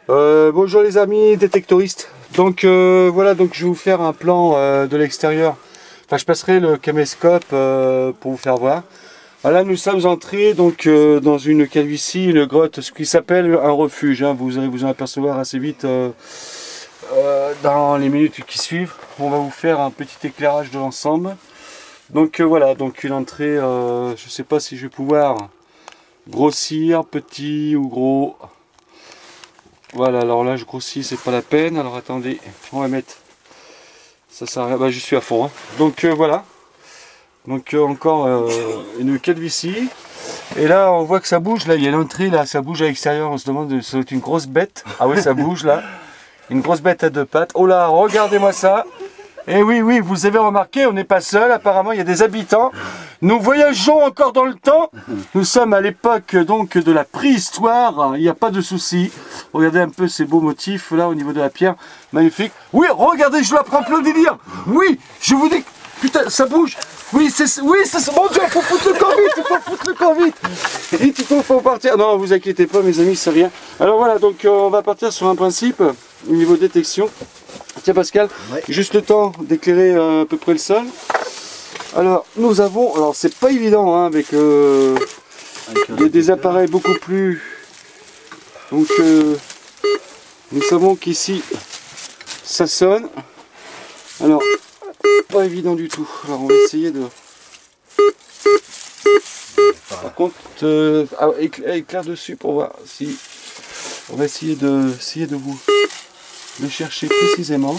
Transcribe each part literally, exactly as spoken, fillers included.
Euh, bonjour les amis détectoristes. Donc euh, voilà, donc je vais vous faire un plan euh, de l'extérieur. Enfin, je passerai le caméscope euh, pour vous faire voir. Voilà, nous sommes entrés donc euh, dans une calvitie, une grotte, ce qui s'appelle un refuge. Hein. Vous allez vous en apercevoir assez vite euh, euh, dans les minutes qui suivent. On va vous faire un petit éclairage de l'ensemble. Donc euh, voilà, donc une entrée. Euh, je ne sais pas si je vais pouvoir grossir, petit ou gros. Voilà, alors là je grossis, c'est pas la peine. Alors attendez, on va mettre ça, ça bah, je suis à fond. Hein. Donc euh, voilà, donc euh, encore euh, une calvitie. Et là on voit que ça bouge. Là il y a l'entrée, là ça bouge à l'extérieur. On se demande, ça doit être une grosse bête. Ah ouais, ça bouge là, une grosse bête à deux pattes. Oh là, regardez-moi ça. Et oui, oui, vous avez remarqué, on n'est pas seul, apparemment il y a des habitants. Nous voyageons encore dans le temps. Nous sommes à l'époque donc de la préhistoire, il n'y a pas de souci. Regardez un peu ces beaux motifs là au niveau de la pierre, magnifique. Oui, regardez, je la prends plein délire. Oui, je vous dis, putain, ça bouge. Oui, c'est oui, c'est mon Dieu, il faut foutre le camp vite, il faut foutre le camp vite. Vite, il faut partir. Non, vous inquiétez pas mes amis, c'est rien. Alors voilà, donc euh, on va partir sur un principe au niveau détection. Tiens Pascal, ouais. Juste le temps d'éclairer euh, à peu près le sol. Alors nous avons, alors c'est pas évident hein, avec, euh, avec des, des appareils beaucoup plus. Donc euh, nous savons qu'ici ça sonne. Alors pas évident du tout. Alors on va essayer de. Par contre, euh, ah, éclaire, éclaire dessus pour voir si. On va essayer de, essayer de vous. Le chercher précisément.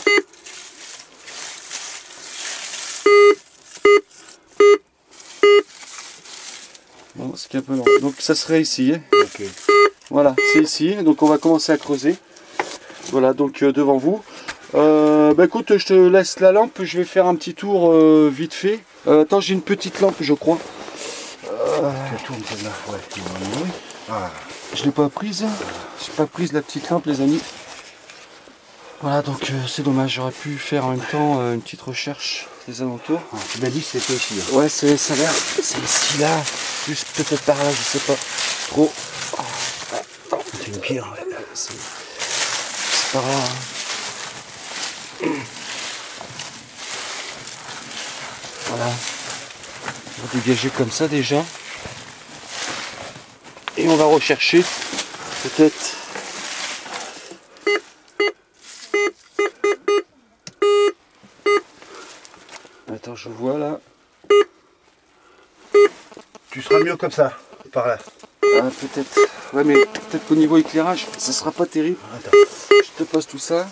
Bon, c'est un peu long. Donc ça serait ici. Hein. Okay. Voilà, c'est ici. Donc on va commencer à creuser. Voilà, donc euh, devant vous. Euh, bah écoute, je te laisse la lampe. Je vais faire un petit tour euh, vite fait. Euh, attends, j'ai une petite lampe, je crois. Euh... Tu tournes celle-là. Ouais. Ah. Je l'ai pas prise. J'ai pas prise la petite lampe, les amis. Voilà, donc euh, c'est dommage, j'aurais pu faire en même temps euh, une petite recherche des alentours. Ah, tu m'as dit que c'était ici. Hein. Ouais, ça a l'air, c'est ici là, plus peut-être par là, je sais pas trop. Oh, attends, c'est une pierre, ouais. C'est par là. Hein. Voilà, on va dégager comme ça déjà. Et on va rechercher peut-être. Attends, je vois là. Tu seras mieux comme ça, par là. Ah, peut-être. Ouais, mais peut-être qu'au niveau éclairage, ça sera pas terrible. Attends. Je te passe tout ça.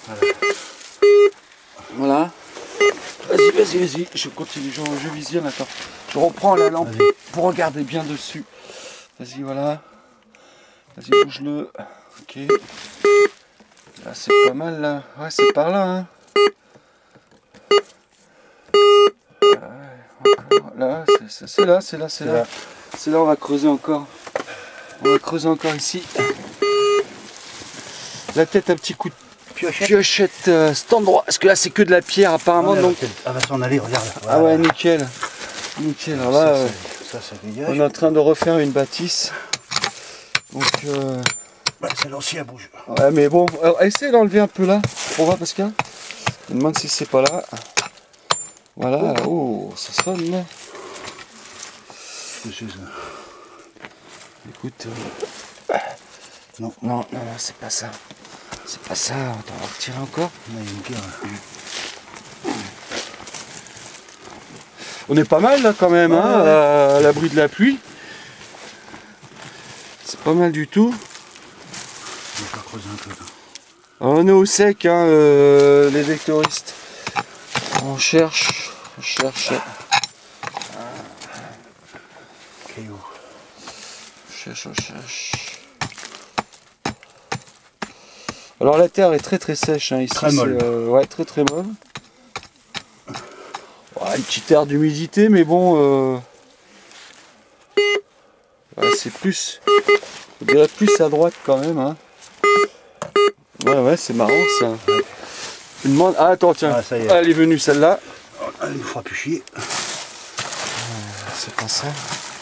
Voilà. Vas-y, vas-y, vas-y. Je continue, je, je visionne. Attends. Je reprends la lampe pour regarder bien dessus. Vas-y, voilà. Vas-y, bouge-le. Ok. Là, c'est pas mal là. Ouais, c'est par là. Hein. Là, c'est là, c'est là, c'est là. C'est là, on va creuser encore. On va creuser encore ici. La tête, un petit coup de piochette, piochette euh, cet endroit. Parce que là, c'est que de la pierre apparemment. Donc... Elle va s'en aller, regarde. Voilà. Ah ouais, nickel. Nickel. Alors là, euh, ça, ça dégage. On est en train de refaire une bâtisse. Donc, euh... bah, celle-là aussi, elle bouge. Ouais, mais bon, alors, essaye d'enlever un peu là. Pour voir, Pascal. Je me demande si c'est pas là. Voilà, oh, ça sonne. Écoute, euh... non, non, non, non, c'est pas ça. C'est pas ça, attends, on va retirer encore. Il y a une pierre. On est pas mal là quand même, ouais, hein, ouais. À l'abri de la pluie. C'est pas mal du tout. On va creuser un peu là. Alors, on est au sec, hein, euh, les détectoristes. On cherche, on cherche. Caillou. On cherche, on cherche. Alors la terre est très très sèche hein, ici. Très molle. Euh, ouais, très très molle. Ouais, une petite aire d'humidité, mais bon. Euh... Ouais, c'est plus. Je dirais plus à droite quand même. Hein. Ouais, ouais, c'est marrant ça. Je me demande... Ah, attends, tiens. Ah, ça y est. Elle est venue celle-là. Elle nous fera plus chier. C'est pas ça.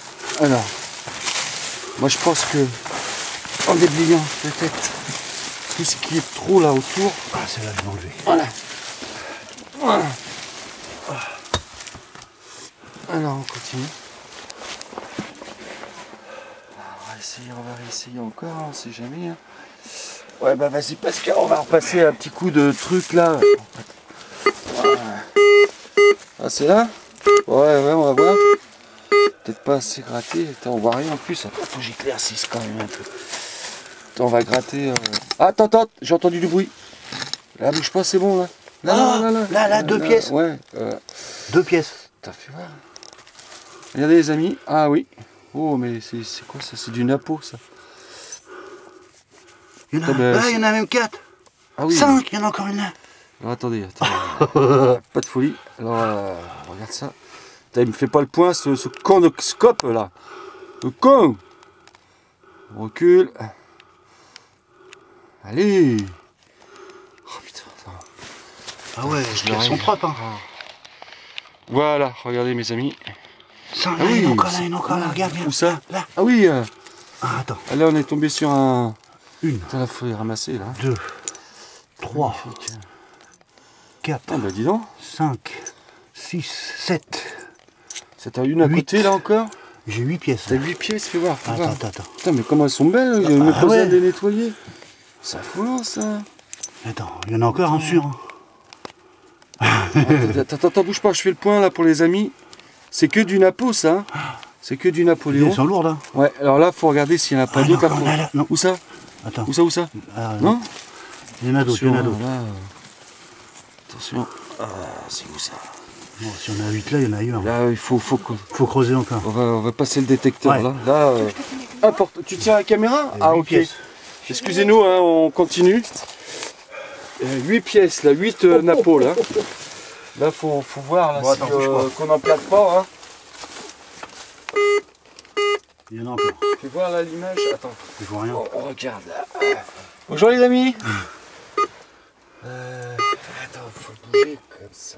Alors, moi je pense que en déblayant peut-être tout ce qui est trop là autour. Ah, celle-là, je vais enlever. Voilà. Voilà. Alors on continue. On va essayer, on va réessayer encore, on sait jamais. Hein. Ouais bah vas-y Pascal, on va repasser un petit coup de truc là. Voilà. Ah c'est là? Ouais ouais on va voir. Peut-être pas assez gratté. Attends, on voit rien en plus. Attends, faut que j'éclaircisse quand même un peu. Attends, on va gratter. Euh... Ah, attends, attends, j'ai entendu du bruit. Là, bouge pas, c'est bon là. Là, Ah, là, là, là, là, là, deux là, pièces. Ouais. Euh... Deux pièces. T'as fait voir. Regardez les amis. Ah oui. Oh, mais c'est quoi ça? C'est du napo ça. Il y en a, Ah, ben, ah, il y en a même quatre. Ah oui. Cinq, il y en a encore une là. Alors, attendez, attendez. Pas de folie. Alors, euh, regarde ça. Putain, il me fait pas le point ce, ce con de scope là. Le con. On recule. Allez. Oh putain. Attends. Ah ouais, Je elles sont propres. Hein. Voilà, regardez mes amis. Cinq, Ah là, oui, il y en a encore là, il y en a encore là, regarde bien. Où ça? Là. Ah oui. Euh... Ah, attends. Là on est tombé sur un... Une. Putain, là faut les ramasser là. Deux. Trois. Magnifique. Quatre. Ah bah dis donc. Cinq. Six. Sept. C'est à une à Huit. côté là encore. J'ai huit pièces. T'as huit pièces, fais voir. Fais Attends, voir. attends, attends. Putain mais comment elles sont belles, il y a Ah, même bah, pas besoin ouais. de les nettoyer. C'est affolant ça. Attends, il y en a encore un sûr. Hein. Attends, attends, attends, bouge pas, je fais le point là pour les amis. C'est que du napo ça. C'est que du Napoléon. Elles sont lourdes. Hein. Ouais, alors là faut regarder s'il n'y en a pas Ah, d'autres. non, Faut- là, là, non. Où ça? Attends. Où ça, où ça? Ah, Non? Il y en a d'autres, il y en a d'autres. Là, euh, attention. Ah, c'est où ça? Bon, si on a huit là, il y en a ailleurs. Là, il faut, faut, qu'on- Faut creuser encore. on, va, on va passer le détecteur Ouais. là. Là, euh, important. Tu tiens la caméra? Ah, huit ok. pièces. Excusez-nous, hein, on continue. huit pièces, là, huit euh, napos là. Là, faut, faut voir là, Bon, si, attends, bouge euh, pas. qu'on n'emplate pas. Hein. Il y en a encore. Fais voir là l'image. Attends. Je vois rien. On, on regarde là. Bonjour les amis. Euh, attends, faut bouger comme ça.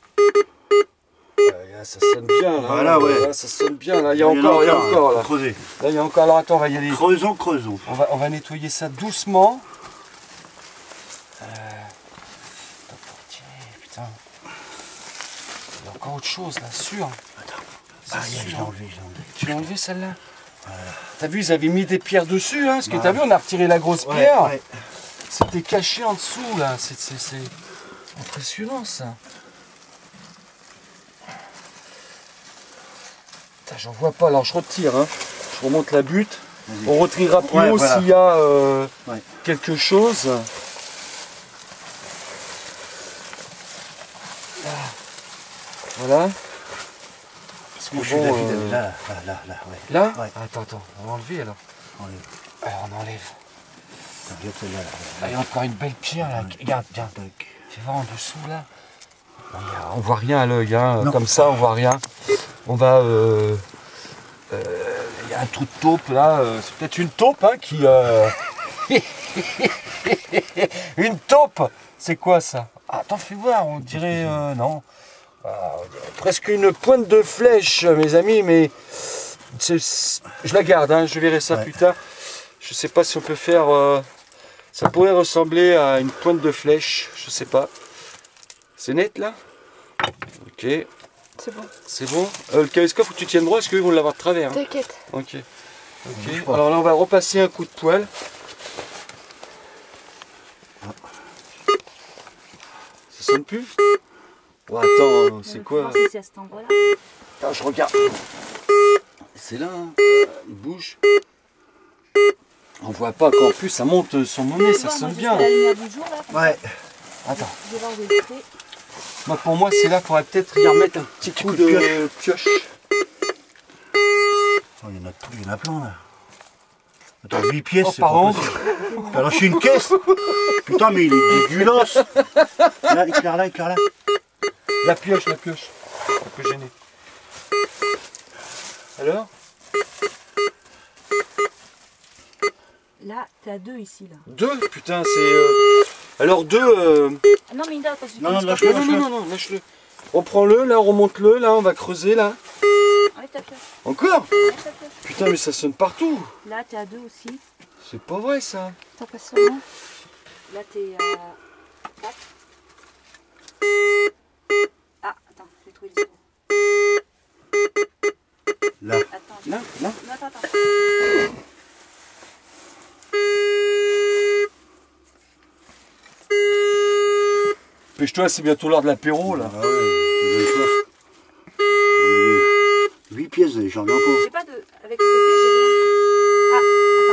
Euh, là, ça sonne bien là. Voilà, ouais. Là, ça sonne bien là. Il y a encore, il y a encore là. Faut creuser. Là, il y a encore. Alors attends, on va y aller. Creusons, creusons. On va, on va nettoyer ça doucement. Euh... Attends, faut retirer, putain. Il y a encore autre chose là, sûr. Attends. C'est Ah, je l'ai sûr. enlevé, je l'ai enlevé. Tu l'as enlevé celle-là? T'as vu, ils avaient mis des pierres dessus, hein, parce que t'as vu, on a retiré la grosse pierre. Ouais. C'était caché en dessous, là. C'est c'est- c'est impressionnant, ça. Putain, j'en vois pas. Alors, je retire, hein. Je remonte la butte. Vas-y. On retirera plus Ouais, haut voilà. s'il y a euh, Ouais. quelque chose. Ah. Voilà. Parce que Je suis bon, David, euh, là, là, là, là, ouais. là Ouais. Attends, attends. On va enlever, alors. Enlève. Alors, on enlève. Attends, regarde celle-là, là. Ah, il y a encore une belle pierre là. Regarde, regarde. Tac. Tu vois en dessous là. On voit rien à l'œil, hein. Non. Comme ça on voit rien. On va. euh, euh, Il y a un trou de taupe là. euh, C'est peut-être une taupe hein, qui. euh, Une taupe. C'est quoi ça? Ah, attends, fais voir. On dirait euh, non. Ah, on dirait presque une pointe de flèche, mes amis, mais c'est- je la garde. Hein, je verrai ça Ouais. plus tard. Je sais pas si on peut faire. euh, Ça pourrait ressembler à une pointe de flèche, je sais pas. C'est net là? Ok, C'est bon. c'est bon. Euh, le caméscope, faut que tu tiennes droit, parce qu'ils vont l'avoir de travers. Hein. T'inquiète. Ok. Ok. Bouge pas. Alors là, on va repasser un coup de poêle. Ça sonne plus? Oh, attends, c'est quoi? voir si c'est à cet endroit-là. Attends, je regarde. C'est là, hein. Il bouge. On voit pas qu'en plus ça monte sur mon nez, ça Moi, sonne je bien. fais la lumière du jour là. comme Ouais. Attends. ça. Je vais voir où il fait. Moi, pour moi, c'est là qu'il faudrait peut-être y remettre un petit coup de pioche. Oh, il y en a tout, il y en a plein là. Attends, huit pièces, Oh, c'est pas pardon. possible. T'as lâché une caisse. Putain, mais il est dégueulasse. Là, éclaire là, éclaire là. La pioche, la pioche. Un peu gêné. Alors? Là, t'es à deux ici là. Deux? Putain, c'est... euh, Alors deux... euh, Ah non, mais là, parce que Non, non, tu lâche-le, Non, non, non, non, non, lâche-le. On prend le, là, on remonte le, là, on va creuser, là. Enlève ta pioche. Encore? Enlève ta pioche. Putain, mais ça sonne partout. Là, t'es à deux aussi. C'est pas vrai, ça. T'en passes seulement. Là, t'es à quatre. Ah, attends, j'ai trouvé le zéro. Là. Attends, Là, là. non, attends, attends. Pêche-toi, c'est bientôt l'heure de l'apéro là. Ah ouais, j'ai soif. On a huit pièces, j'en reviens pas. J'ai pas de. Avec le P P, j'ai rien. Ah,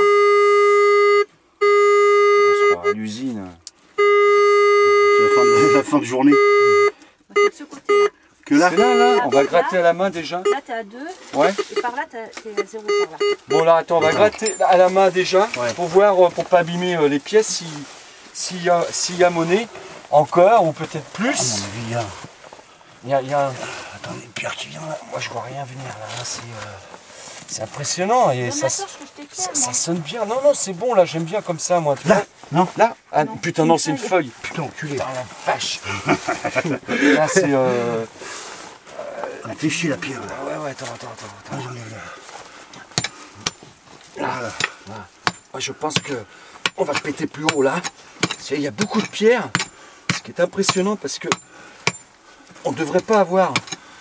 attends. On sera à l'usine. C'est la fin de, la fin de journée. On fait de ce côté-là. Que là. C'est là, là, Là, on va là. gratter à la main déjà. Là, t'es à deux. Ouais. Et par là, t'es à zéro par là. Bon là, attends, on va gratter à la main déjà Ouais. pour voir, euh, pour pas abîmer euh, les pièces, si s'il y a, s'il y a monnaie encore ou peut-être À mon plus. avis, il y a. Il y a, il y a un- Attends, il y a une pierre qui vient là. Moi je vois rien venir là, hein, c'est euh, c'est impressionnant et Donne ça, la ça, torche que je t'éclaire, moi. ça sonne bien. Non, non, c'est bon là, j'aime bien comme ça moi. Tu Là, vois. non. Là ah, Non, putain, une non, c'est une feuille. feuille. Putain, enculé. Putain, la vache. Là c'est. Euh... Elle fait chier la pierre là. Ouais, ouais, attends, attends, attends. attends. Vas-y, enlève-la. Là. Voilà. Moi, je pense que on va péter plus haut là. Parce qu'il y a beaucoup de pierres. Ce qui est impressionnant parce que on ne devrait pas avoir.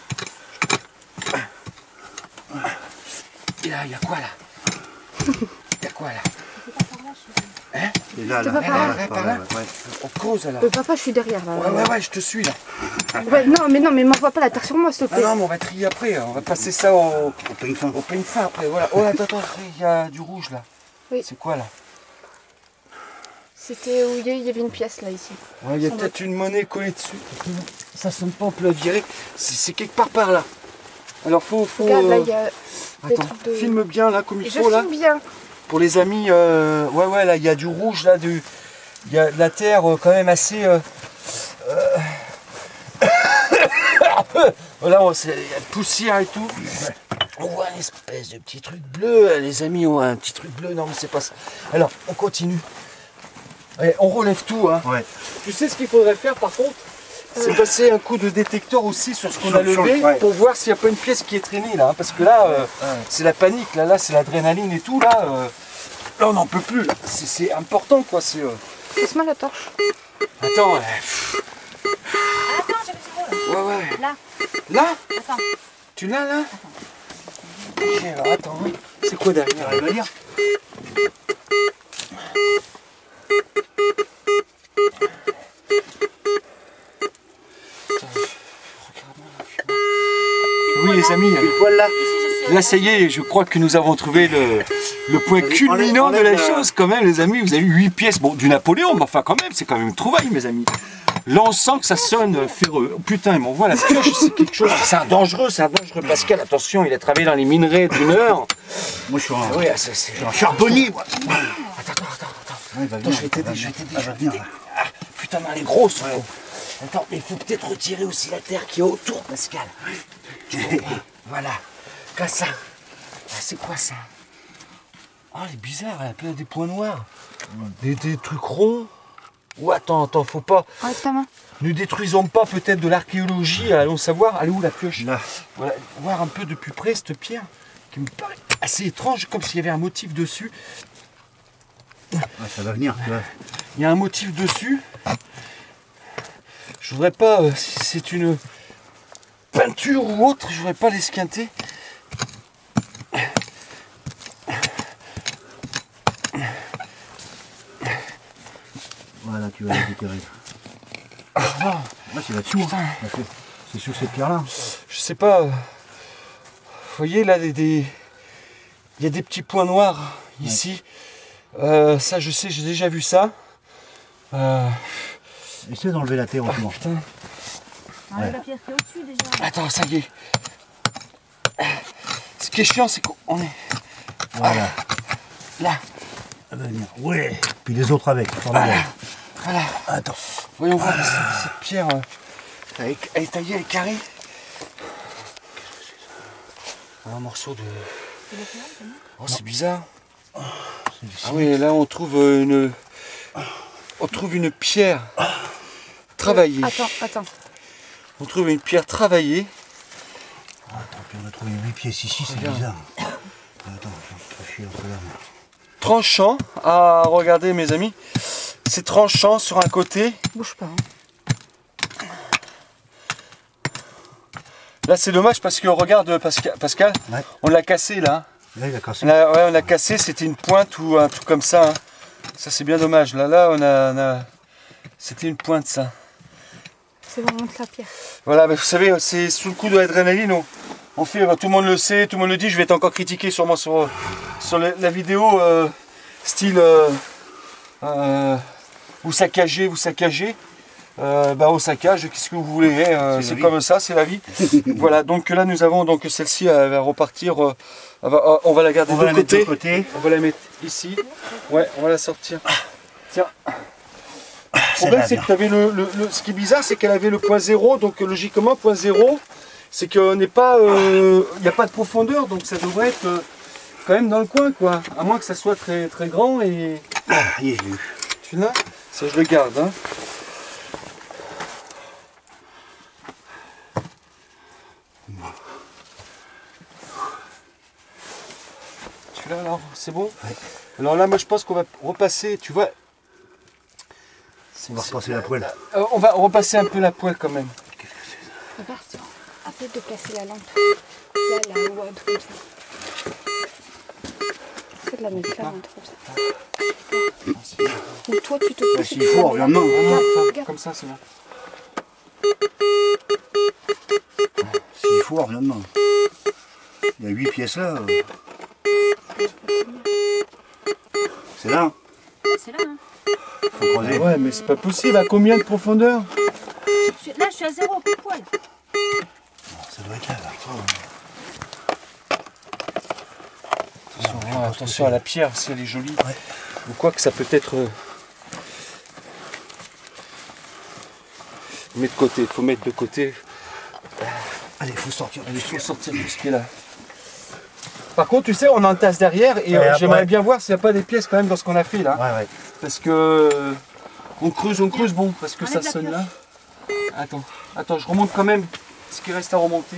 Et là, il y a quoi là? Il y a quoi là? Et là, là, pas là, par là, là, par par là. là, ouais. On creuse là. Euh, papa, je suis derrière là. Ouais, ouais, ouais, je te suis là. Ouais, non, mais non, mais m'envoie pas la terre sur moi, s'il te Ah plaît. non, mais on va trier après. On va passer ça au, On paye fin. au peigne fin après. Voilà. Oh, attends, attends, il y a du rouge là. Oui. C'est quoi là? C'était où il y a- il y avait une pièce là, ici. Ouais, il y a Sans peut-être une monnaie collée dessus. Ça sonne pas, on peut la virer. C'est c'est quelque part par là. Alors faut. faut Regarde, là, euh, il y a des Attends, trucs de... filme bien là comme il Je faut là. filme bien. Pour les amis, euh, ouais, ouais, là il y a du rouge, là, du, il y a de la terre euh, quand même assez. Euh, euh, voilà, on- c'est- il y a de poussière et tout. On voit une espèce de petit truc bleu, les amis, on voit un petit truc bleu, non mais c'est pas ça. Alors, on continue. Allez, on relève tout, hein. Ouais. Tu sais ce qu'il faudrait faire par contre? C'est passer un coup de détecteur aussi sur ce qu'on Sur- a sur- levé ouais. pour voir s'il n'y a pas une pièce qui est traînée là, hein, parce que là, euh, c'est la panique, là, là c'est l'adrénaline et tout, là, euh, là on n'en peut plus, là. C'est c'est important quoi, c'est... euh, Passe-moi la torche. Attends, euh, pff, Ah, attends, j'avais zéro là. ouais ouais, Là, là, attends. tu l'as là? Ok, alors attends, hein. C'est quoi derrière? Arrive à lire. Oui les amis, Pile poil là. Ici, je suis. là ça y est, je crois que nous avons trouvé le, le point Vas-y, culminant enlève- de la enlève la- chose quand même les amis. Vous avez eu huit pièces, bon du Napoléon, mais enfin quand même, c'est quand même une trouvaille mes amis. Là on sent que ça sonne ferreux. Oh, putain, ils m'envoient la pioche, c'est quelque chose. C'est un dangereux, c'est un dangereux. Pascal, attention, il a travaillé dans les minerais d'une heure. Moi je suis un, Ah oui, c'est... c'est- je suis un charbonnier moi. Attends, attends, attends, attends. Ouais, il va Attends, venir, je vais t'aider, il va je vais venir. t'aider, Ah, je va vais venir, t'aider. là. Ah, putain, mais elle est grosse. ce con. Attends, mais il faut peut-être retirer aussi la terre qui est autour, Pascal. Tu comprends? Voilà. Comme ça. Ah, c'est quoi ça? Ah, elle est bizarre, elle a plein des points noirs. Des, des trucs ronds. Ou attends, attends, faut pas. Enlève ta main. Ne détruisons pas peut-être de l'archéologie, allons savoir. Elle est où la pioche? Là. Voilà, voir un peu de plus près cette pierre qui me paraît assez étrange, comme s'il y avait un motif dessus. Ouais, ça va venir, tu vois. Il y a un motif dessus. Je voudrais pas, euh, si c'est une peinture ou autre, je voudrais pas l'esquinter. Voilà, tu vas la déterrer. Ah, Là c'est là-dessous. putain. hein. Là, c'est- C'est sur cette pierre-là. je sais pas. euh, Vous voyez là, des, des- il y a des petits points noirs ici. Euh, ça, je sais, j'ai déjà vu ça. Euh, Essaie d'enlever la terre ah, autrement. putain. Enlève la pierre qui est au-dessus déjà. Attends, ça y est. Ce qui est chiant, c'est qu'on est Voilà. là. Ça va venir. Ouais. Puis les autres avec. Voilà. Formidable. Voilà. Attends. Voyons voir cette, cette pierre. euh, elle, est, elle est taillée, elle est carrée. Un morceau de. Oh, c'est bizarre. Ah oui, là on trouve euh, une. On trouve une pierre travaillée. Attends, attends. On trouve une pierre travaillée. Attends, puis on a trouvé huit pièces ici, c'est Regarde. bizarre. Attends, je vais te chier un peu là. Tranchant. Ah, regardez mes amis. c'est tranchant sur un côté. Bouge pas. Hein. Là c'est dommage parce que regarde Pascal, Pascal Ouais. on l'a cassé là. Là, il a cassé. On a, ouais, on l'a cassé, c'était une pointe ou un truc comme ça. Hein. Ça c'est bien dommage. Là, là on a, on a... c'était une pointe ça. C'est bon, on monte la pierre. Voilà, mais vous savez, c'est sous le coup de l'adrénaline. On, on fait, tout le monde le sait, tout le monde le dit. Je vais être encore critiqué sûrement sur, sur la, la vidéo euh, style euh, euh, vous saccagez, vous saccagez. Euh, bah, au saccage, qu'est-ce que vous voulez, hein, euh, c'est comme ça, c'est la vie. Voilà, donc là nous avons donc celle-ci, elle va repartir. Euh, elle va, on va la garder On de va la mettre de côté. côté. On va la mettre ici. Ouais, on va la sortir. Tiens. Le Celle-là, problème, c'est bien. que tu avais le, le, le- ce qui est bizarre, c'est qu'elle avait le point zéro, donc euh, logiquement, point zéro, c'est qu'il n'y euh, a pas de profondeur, donc ça devrait être euh, quand même dans le coin, quoi. À moins que ça soit très, très grand et. Ah, y est, je l'ai eu. Tu l'as? Ça, je le garde. Hein. Tu l'as alors? C'est bon? Ouais. Alors là, moi, je pense qu'on va repasser, tu vois. On va repasser la poêle. Euh, on va repasser un peu la poêle quand même. Regarde, tiens. Après de placer la lampe. Là, là, ou un truc comme ça. C'est de la mettre là, un truc comme ça. Ou toi, tu te Bah, poses. s'il faut, on revient demain. Ah non, attends, regarde. comme ça, c'est bon. S'il faut, on revient demain. Il y a huit pièces là. euh. C'est là, hein. C'est là, hein. Faut creuser. Ouais, mais c'est pas possible. À combien de profondeur? Je suis- Là, je suis à zéro, pile poil. Ça doit être là, là. Attention, ah, attention à la pierre, si elle est jolie. Ouais. Ou quoi que ça peut être. euh, Mets de côté, faut mettre de côté. Allez, faut sortir. Il faut sortir tout ce qui est là. Par contre, tu sais, on entasse derrière et Ouais, euh, après. j'aimerais bien voir s'il n'y a pas des pièces quand même dans ce qu'on a fait là. Ouais, ouais. Parce que euh, on creuse, on creuse, bon, parce que Enlève ça la sonne pioche. là. Attends, attends, je remonte quand même ce qui reste à remonter.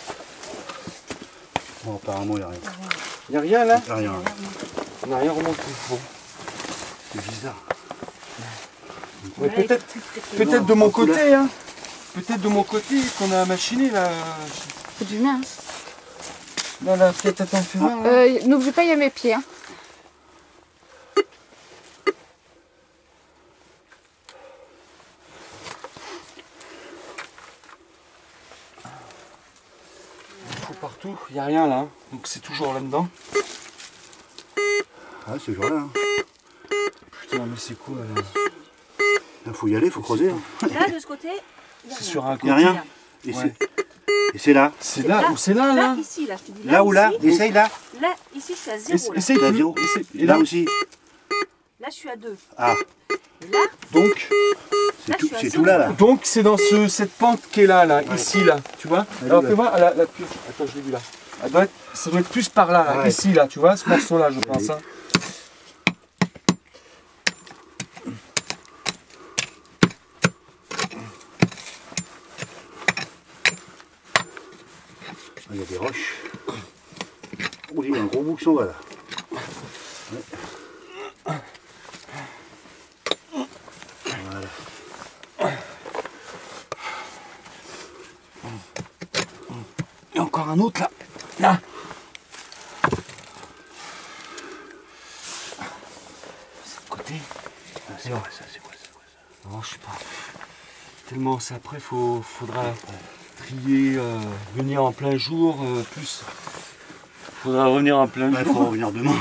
Bon, apparemment, il n'y a rien. Il n'y a rien là? Il y a rien. On n'a rien remonté. Bon. C'est bizarre. Ouais, Voilà, peut-être il faut que- peut-être de mon côté, hein. Peut-être de mon côté qu'on a machiné là. C'est du mien. Là, là, peut-être attends, fais voir. là. Euh, N'oublie pas, il y a mes pieds. Hein. Faut partout, il n'y a rien là. hein. Donc c'est toujours là-dedans. Ouais, c'est toujours là. Hein. Putain, mais c'est quoi là? Il faut y aller, faut creuser. Hein. Là, de ce côté, il y a C'est rien. sur un Il côté. n'y a rien. Et Ouais. c'est- et c'est là. C'est là ou c'est là là? ici, là, je te dis. Là ou là? ici, Essaye là. Là, ici, je suis à Essa- zéro. Là, Essaye T'as de- zéro. essaye- Et là aussi. là je suis à deux. Ah, Et là, Donc, c'est Là, tout, je suis à c'est zéro. tout là, là. donc c'est dans ce, cette pente qui est là, là, ici là, tu vois? Alors là. fais voir la, la pioche. Attends, je l'ai vu là. Elle doit être- ça doit être plus par là, là, Ouais. ici là, tu vois, ce morceau là, je pense. hein. Il y a des roches. Oh, il y a un gros bout qui s'en va là. Ouais. Voilà. Et encore un autre là. Là. C'est de côté. Ah, c'est quoi ça? C'est quoi ça? C'est quoi ça? Non, je sais pas. Tellement c'est après, faut, faudra trier, euh, venir en plein jour, euh, plus. Faudra revenir en plein Il jour. faut revenir demain.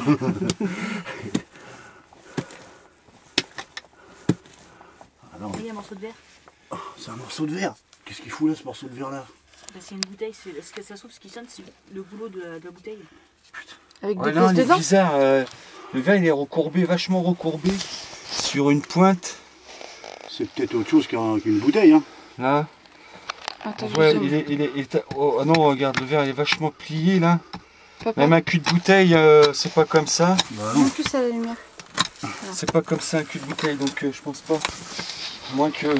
Ah non, il y a un morceau de verre. c'est un morceau de verre. Qu'est-ce qu'il fout là, ce morceau de verre là? Bah, c'est une bouteille. c'est- Ce que ça se trouve, ce qui sonne, c'est le boulot de, de la bouteille. Avec Ouais, des là, pièces il est dedans. bizarre. euh, le verre il est recourbé, vachement recourbé sur une pointe. C'est peut-être autre chose qu'un- qu'une bouteille. Hein. Là. Attends, Ouais, je il est, il est, il est- oh ah non, regarde, le verre il est vachement plié là. Papa, Même un cul de bouteille, euh, c'est pas comme ça. Bah non plus à la lumière. C'est pas comme ça un cul de bouteille, donc euh, je pense pas. À moins que.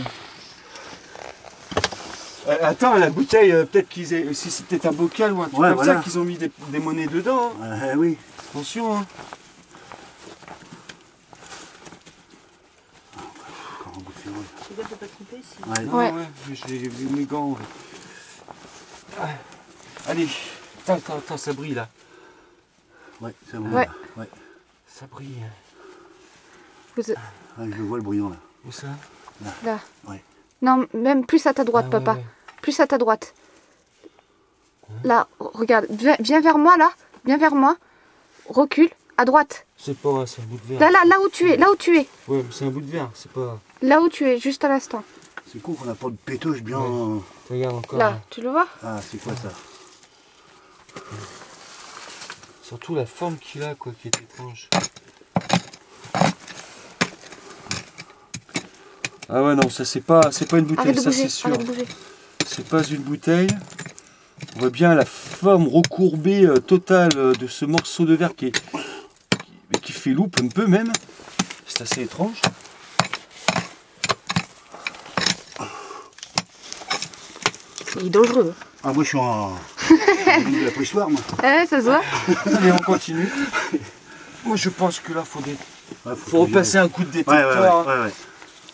Euh, attends, la bouteille, euh, peut-être qu'ils aient. Si c'est peut-être un bocal ou un truc Ouais, comme voilà. ça qu'ils ont mis des, des monnaies dedans. hein. Ah oui. Attention, hein. Tu dois pas tromper si. Ouais. Non, Ouais. ouais, mais j'ai vu mes gants. Ouais. Allez, attends, attends, attends, ça brille là. Ouais, c'est bon. Ouais. Là. Ouais. Ça brille. Vous- Ouais, je vois le brouillon là. Où ça? Là. Ouais. Non, même plus à ta droite, Ah, ouais, papa. ouais. Plus à ta droite. Là, regarde. Viens, viens vers moi, là. Viens vers moi. Recule. À droite. C'est pas, c'est un bout de verre. Là, là, là où tu es. Là où tu es. Ouais, mais c'est un bout de verre, c'est pas. Là où tu es, juste à l'instant. C'est cool qu'on n'a pas de pétoche bien. Ouais. Regarde encore. Là, tu le vois? Ah, c'est quoi ça? Surtout la forme qu'il a, quoi, qui est étrange. Ah ouais, non, ça c'est pas, c'est pas une bouteille, Arrête de ça bouger. c'est sûr. Arrête de bouger. C'est pas une bouteille. On voit bien la forme recourbée euh, totale euh, de ce morceau de verre qui, est, qui, qui fait loupe un peu même. C'est assez étrange. Il est dangereux. Ah, moi je suis en. de la préhistoire, moi. Eh, ça se voit. Allez, on continue. Moi je pense que là, faut, des... Ouais, faut repasser un coup de Ouais, ouais, ouais. détecteur. ouais, ouais.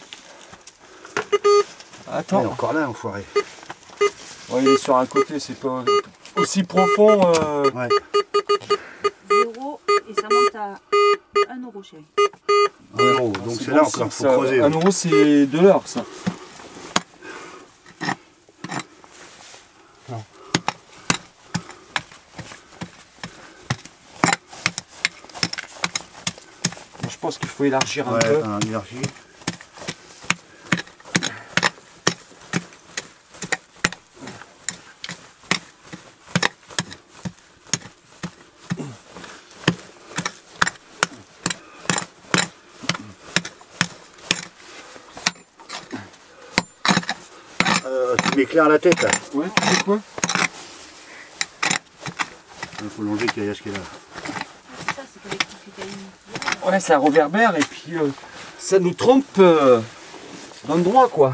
Attends. Il est encore là, enfoiré. Ouais, il est sur un côté, c'est pas aussi profond. Euh... Ouais. zéro et ça monte à un euro, chérie. Un euro. Donc c'est bon là signe, encore, faut ça. creuser. Un euro, c'est de l'or, ça. Non. Moi, je pense qu'il faut élargir un Ouais, peu. un élargi. Euh, tu m'éclaires la tête là. Ouais, tu sais quoi? Il faut l'enlever qu'il y a ce qu'il y a là. C'est ça, c'est l'électricité. Ouais, ça reverbère et puis euh, ça nous trompe euh, d'endroit, quoi.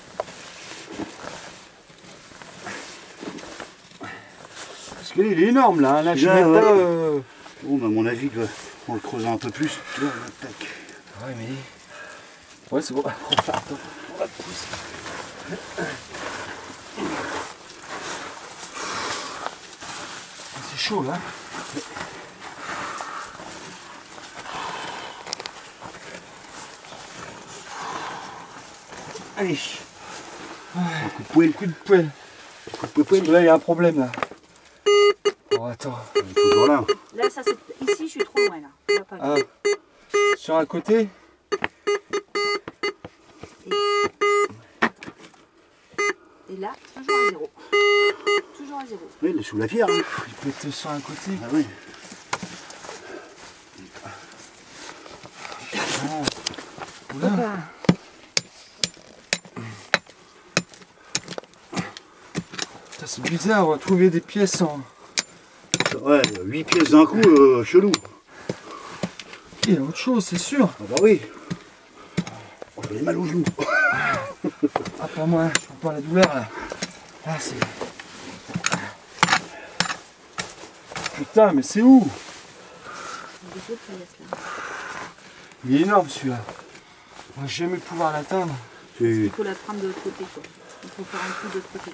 Parce que là, il est énorme là. Là, je Là, mets ouais. pas. euh, Bon, bah, à mon avis, doit- en le creusant un peu plus. Tu vois, tac. Ouais, mais. Ouais, c'est bon. Attends, on va pousser. C'est chaud là. Allez, Un coup de poêle. coup de poêle. Coup de Parce poêle. que là, il y a un problème là. Oh, attends. Il est toujours là. Là, ça, c'est... Ici, je suis trop loin, là. On va pas Ah. Sur un côté. Et là, toujours à zéro. Toujours à zéro. Oui, il est sous la pierre. Hein. Il peut être sur un côté. Ah oui. Oula. Putain, c'est bizarre, on va trouver des pièces en. Ouais, huit pièces d'un coup, euh, chelou. Il y a autre chose, c'est sûr. Ah bah oui. Oh, j'ai mal aux genoux. Ah, pas moi, je sens pas la douleur là. Ah, c'est. Putain, mais c'est où? Il y a des autres pièces, là. Il est énorme celui-là. On va jamais pouvoir l'atteindre. C'est- Il faut la prendre de l'autre côté, quoi. Il faut faire un coup de l'autre côté.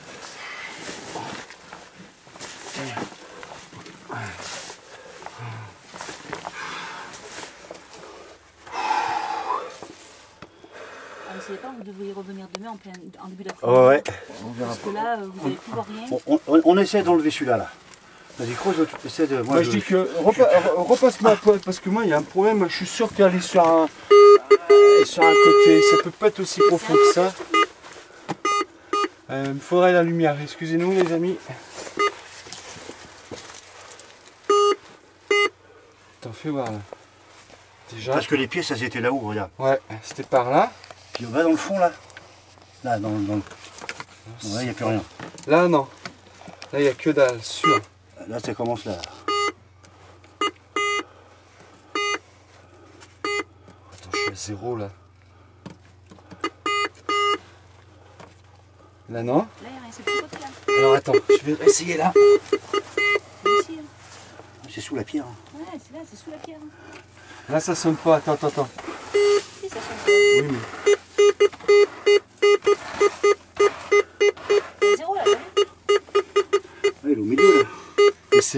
Ah, vous savez pas, vous devriez revenir demain en, plein, en début d'après-midi. Ouais, ouais. On verra. Parce que là, euh, vous n'allez plus voir rien. On, on- on essaie d'enlever celui-là. Là. Vas-y, creuse, tu essaies de. Moi, Moi je dis que repa- re- repasse-moi à poil parce que moi il y a un problème, je suis sûr qu'elle est sur un, elle est sur un côté, ça peut pas être aussi profond que ça. Euh, il me faudrait la lumière, excusez-nous les amis. T'en fais voir là. Déjà. Parce que les pièces, elles étaient là-haut, regarde. Ouais, c'était par là. Puis on va dans le fond, là. Là, dans, dans le. Non, là, il n'y a plus rien. Là non. Là il n'y a que dalle, sûr. Là, ça commence là. Attends, je suis à zéro là. Là non. Là, il n'y a rien, c'est de ce côté-là. Alors attends, je vais essayer là. Ici, hein. C'est sous la pierre. hein. Ouais, c'est là, c'est sous la pierre. hein. Là ça sonne pas, attends, attends, attends. Si, ça sonne. Oui mais.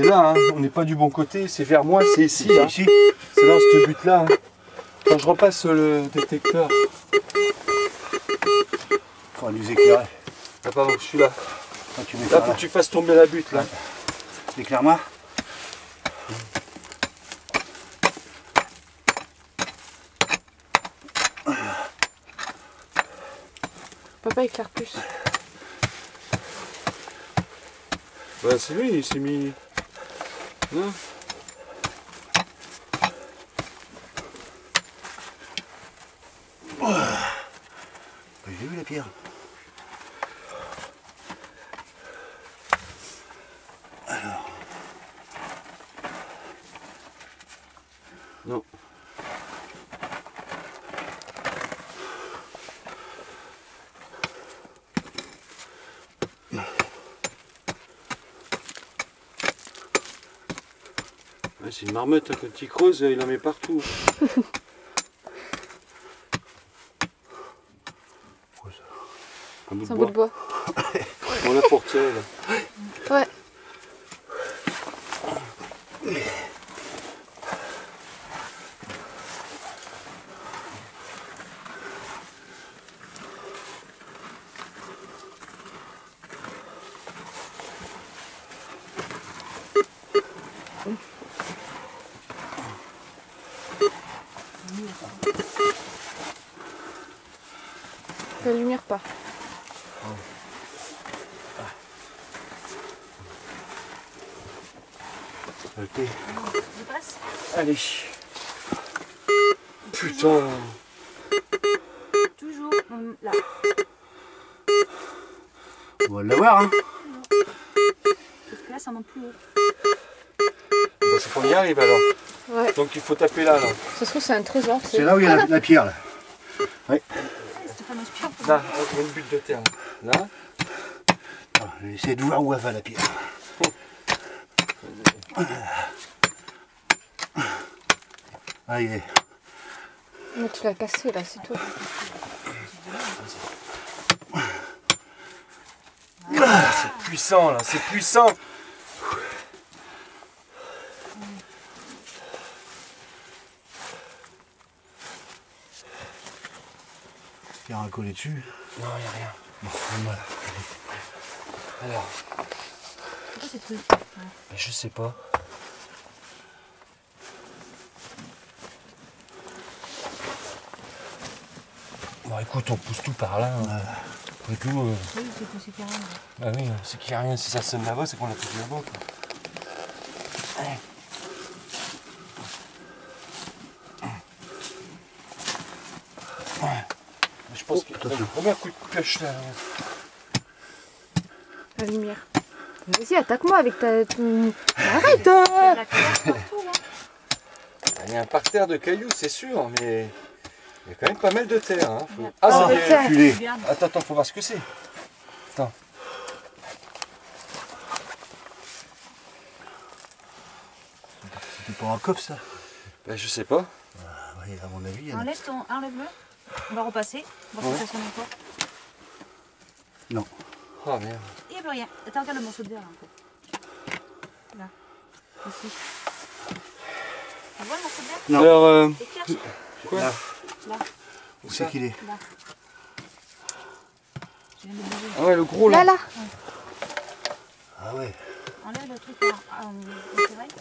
c'est là, hein. On n'est pas du bon côté, c'est vers moi, c'est ici. C'est Là. ici. C'est dans ce but-là. Hein. Quand je repasse le détecteur. Faut nous éclairer. Ah pardon, je suis là. Quand tu mets Là, ça faut là. que tu fasses tomber la butte là. Éclaire-moi. Papa éclaire plus. Ouais, c'est lui, il s'est mis. Non. J'ai vu la pierre. Alors. Non. Ouais, c'est une marmotte, hein, quand il creuse, il en met partout. Un bout C'est de un bout de bois. bois. On l'a pour tirer là. Ouais. La lumière pas. Ok. Je passe. Allez. Putain. Toujours hum, là. On va l'avoir, hein. Parce que là, ça monte plus haut. Bah, c'est qu'on y arrive alors. Ouais. Donc il faut taper là. là. Ça se trouve, c'est un trésor. C'est là où il y a la, la pierre, là. Ah, cette fameuse pierre. Là, il y a une butte de terre. Là. Alors, je vais essayer de voir où elle va, la pierre. Ah, il est. Mais tu l'as cassé là, c'est tout. C'est puissant là, c'est puissant. Il y a un collé dessus. Non, il n'y a rien. Bon, voilà. Alors, C'est quoi ces trucs? je sais pas. Bon écoute, on pousse tout par là. Hein. Après tout, euh, Oui, c'est poussé carrément. bah oui, c'est qu'il n'y a rien. Si ça sonne là-bas, c'est qu'on l'a poussé là-bas. quoi. Allez. Ouais. Je pense qu'il y a le premier coup de pioche là. La lumière. Vas-y, attaque-moi avec ta. ton- Arrête hein. Il y a de la pierre partout là. Il y a un parterre de cailloux, c'est sûr, mais il y a quand même pas mal de terre. Hein. Faut- Ouais. Ah, Oh, c'est de des- terre. Culé. Regarde. Attends, attends, faut voir ce que c'est. Attends. C'était pour un coffre, ça. Ben, je sais pas. Ah, ouais, à mon avis, il y a... Enlève ton. Enlève-le. On va repasser. On va Ouais. voir si ça sonne encore. Non. Oh merde. Il n'y a plus rien. Attends, regarde le morceau de verre là, un peu. Là. Ici. Tu vois le morceau de verre? Non. Alors, euh, Éclaire. quoi Là, Là. où c'est qu'il est? Là. Je viens de bouger. Ah ouais, le gros là. Là, là. Ah ouais. Enlève le truc là. Ah, c'est vrai?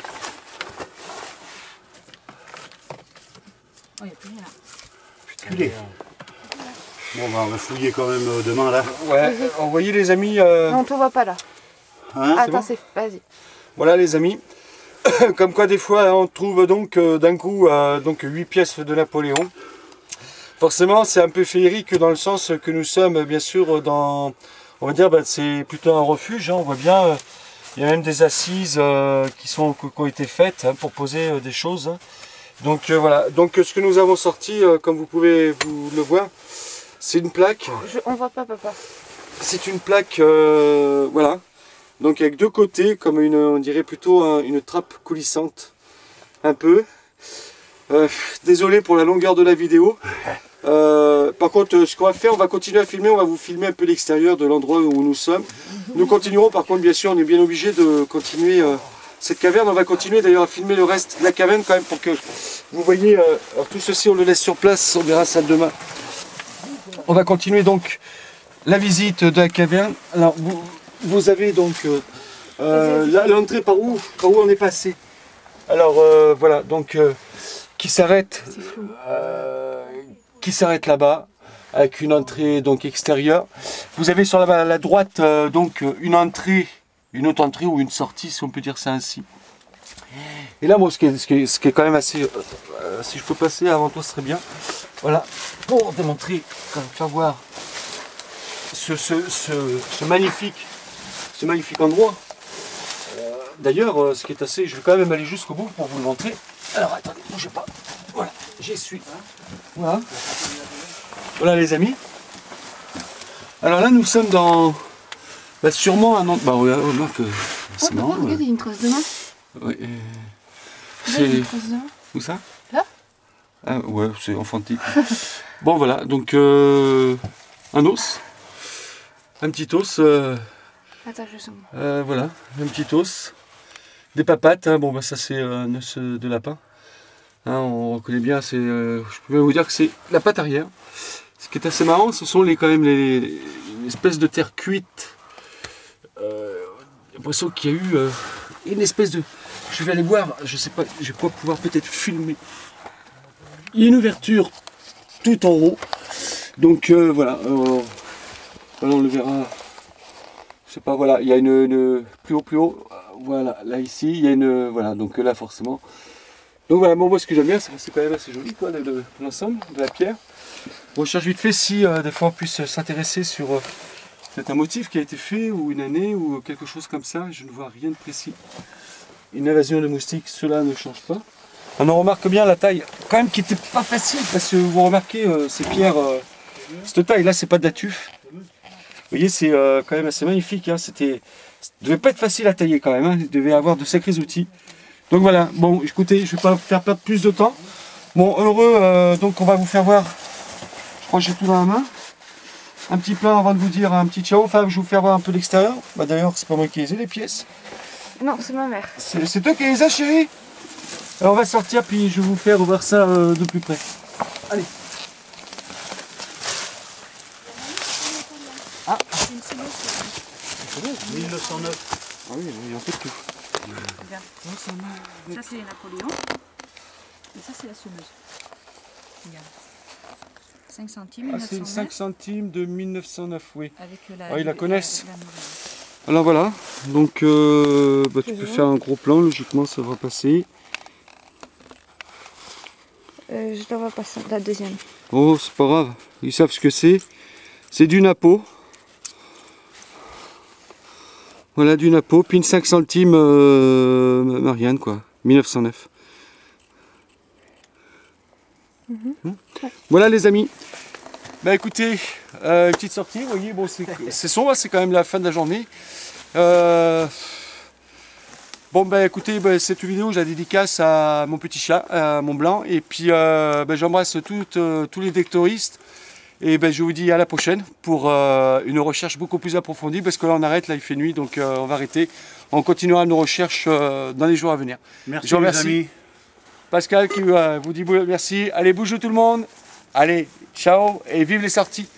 Oh, il n'y a plus rien là. Culé. Bon, bah, on va fouiller quand même euh, demain, là. Ouais, vous voyez les amis, euh, Non, on te voit pas là. Hein? Attends, bon c'est. Vas-y. voilà les amis. Comme quoi des fois on trouve donc euh, d'un coup euh, donc huit pièces de Napoléon. Forcément c'est un peu féerique dans le sens que nous sommes bien sûr dans, on va dire bah, c'est plutôt un refuge, hein, on voit bien, euh, il y a même des assises euh, qui, sont, qui ont été faites hein, pour poser euh, des choses. Hein. Donc euh, voilà, donc ce que nous avons sorti, euh, comme vous pouvez vous le voir, c'est une plaque. Je... On voit pas, papa. C'est une plaque, euh, voilà. Donc avec deux côtés, comme une, on dirait plutôt un- une trappe coulissante, un peu. Euh, désolé pour la longueur de la vidéo. Euh, par contre, euh, ce qu'on va faire, on va continuer à filmer, on va vous filmer un peu l'extérieur de l'endroit où nous sommes. Nous continuerons, par contre, bien sûr, on est bien obligé de continuer euh, cette caverne. On va continuer d'ailleurs à filmer le reste de la caverne quand même pour que vous voyez. Euh, alors tout ceci, on le laisse sur place, on verra ça demain. On va continuer donc la visite de la caverne. Alors vous, vous avez donc euh, euh, l'entrée par où, par où on est passé. Alors euh, voilà, donc euh, qui s'arrête, euh, qui s'arrête là-bas avec une entrée donc extérieure. Vous avez sur la, la droite euh, donc une entrée, une autre entrée ou une sortie, si on peut dire ça ainsi. Et là, bon, ce qui est, ce qui est, ce qui est quand même assez, euh, si je peux passer avant toi, ce serait bien. Voilà, pour démontrer, faire voir ce, ce, ce, ce magnifique, ce magnifique endroit. Euh, D'ailleurs, euh, ce qui est assez, je vais quand même aller jusqu'au bout pour vous le montrer. Alors attendez, bougez pas. Voilà, j'y suis. Voilà. Voilà les amis. Alors là, nous sommes dans, bah, sûrement un endroit. Bah ouais, remarque, c'est marrant. Regarde, il y a une trace de main. Ouais, euh, Là, il y a une trace de main. où ça? Là. Ah ouais, c'est enfantique. Bon voilà, donc euh, un os. Un petit os. Euh, Attends, je zoome. euh, voilà, un petit os. Des papates, hein, bon bah ça c'est euh, un os de lapin. Hein, on reconnaît bien, c'est, euh, je peux même vous dire que c'est la patte arrière. Ce qui est assez marrant, ce sont les, quand même les, les, les espèces de terre cuite. Euh, j'ai l'impression qu'il y a eu euh, une espèce de... Je vais aller voir, je sais pas, je vais pas pouvoir peut-être filmer. Il y a une ouverture tout en haut. Donc euh, voilà, euh, voilà, on le verra. Je sais pas, voilà, il y a une, une plus haut, plus haut. Voilà, là ici, il y a une, voilà, donc là forcément. Donc voilà, bon, moi ce que j'aime bien, c'est que c'est quand même assez joli, quoi, l'ensemble de la pierre. Bon, je cherche vite fait si euh, des fois on puisse s'intéresser sur euh, peut-être un motif qui a été fait ou une année ou quelque chose comme ça. Je ne vois rien de précis. Une invasion de moustiques, cela ne change pas. On en remarque bien la taille, quand même qui n'était pas facile parce que vous remarquez euh, ces pierres, euh, cette taille là, c'est pas de la tuf. Vous voyez, c'est euh, quand même assez magnifique. Hein. C'était, ça devait pas être facile à tailler quand même. Hein. Il devait avoir de sacrés outils. Donc voilà. Bon, écoutez, je vais pas faire perdre plus de temps. Bon, heureux. Euh, donc on va vous faire voir. Je crois que j'ai tout dans la main. Un petit plan avant de vous dire un petit ciao. Enfin, je vais vous faire voir un peu l'extérieur. Bah d'ailleurs, c'est pas moi qui les ai les pièces. Non, c'est ma mère. C'est toi qui les as, chérie? Alors on va sortir puis je vais vous faire voir ça euh, de plus près. Allez. Ah, mille neuf cent neuf. ah oui, il y a un peu de tout. Regarde. Ça c'est Napoléon. Et ça c'est la semeuse. Regarde. cinq centimes, Ah, c'est une cinq centimes de mille neuf cent neuf, oui. Avec la, Ah, ils la connaissent. la- la nouvelle. Alors voilà, donc euh, bah, tu peux faire un gros plan, logiquement ça va passer. Euh, je dois passer la deuxième. Oh, c'est pas grave, ils savent ce que c'est. C'est du napo. Voilà, du napo, puis une cinq centimes euh, Marianne, quoi, mille neuf cent neuf. Mm-hmm. Voilà les amis. Bah écoutez, euh, petite sortie, vous voyez, bon, c'est sombre, c'est quand même la fin de la journée. Euh, bon bah écoutez, bah, cette vidéo je la dédicace à mon petit chat, à mon blanc, et puis euh, bah, j'embrasse toutes, euh, tous les vectoristes, et bah, je vous dis à la prochaine pour euh, une recherche beaucoup plus approfondie, parce que là on arrête, là il fait nuit, donc euh, on va arrêter. On continuera nos recherches euh, dans les jours à venir. Merci Je vous remercie. les amis. Pascal qui euh, vous dit merci. Allez, bougez tout le monde. Allez, ciao et vive les sorties.